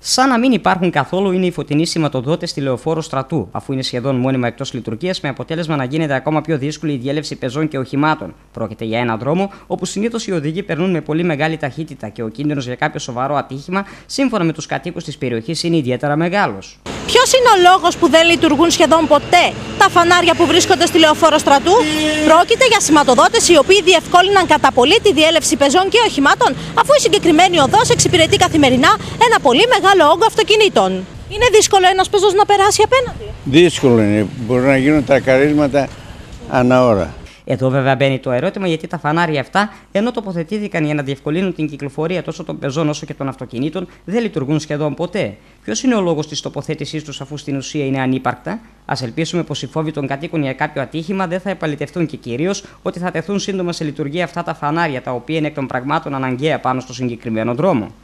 Σαν να μην υπάρχουν καθόλου είναι οι φωτεινοί σηματοδότες στη Λεωφόρο Στρατού, αφού είναι σχεδόν μόνιμα εκτός λειτουργίας, με αποτέλεσμα να γίνεται ακόμα πιο δύσκολη η διέλευση πεζών και οχημάτων. Πρόκειται για έναν δρόμο όπου συνήθως οι οδηγοί περνούν με πολύ μεγάλη ταχύτητα και ο κίνδυνος για κάποιο σοβαρό ατύχημα, σύμφωνα με τους κατοίκους της περιοχής, είναι ιδιαίτερα μεγάλος. Ποιος είναι ο λόγος που δεν λειτουργούν σχεδόν ποτέ τα φανάρια που βρίσκονται στη Λεωφόρο Στρατού? Πρόκειται για σηματοδότες οι οποίοι διευκόλυναν κατά πολύ τη διέλευση πεζών και οχημάτων, αφού η συγκεκριμένη οδός εξυπηρετεί καθημερινά ένα πολύ μεγάλο όγκο αυτοκινήτων. Είναι δύσκολο ένας πεζός να περάσει απέναντι? Δύσκολο είναι. Μπορεί να γίνουν τρακαρίσματα ανά ώρα. Εδώ βέβαια μπαίνει το ερώτημα, γιατί τα φανάρια αυτά, ενώ τοποθετήθηκαν για να διευκολύνουν την κυκλοφορία τόσο των πεζών όσο και των αυτοκινήτων, δεν λειτουργούν σχεδόν ποτέ. Ποιος είναι ο λόγος της τοποθέτησής τους, αφού στην ουσία είναι ανύπαρκτα? Ας ελπίσουμε πως οι φόβοι των κατοίκων για κάποιο ατύχημα δεν θα επαλιτευτούν και κυρίως ότι θα τεθούν σύντομα σε λειτουργία αυτά τα φανάρια, τα οποία είναι εκ των πραγμάτων αναγκαία πάνω στο συγκεκριμένο δρόμο.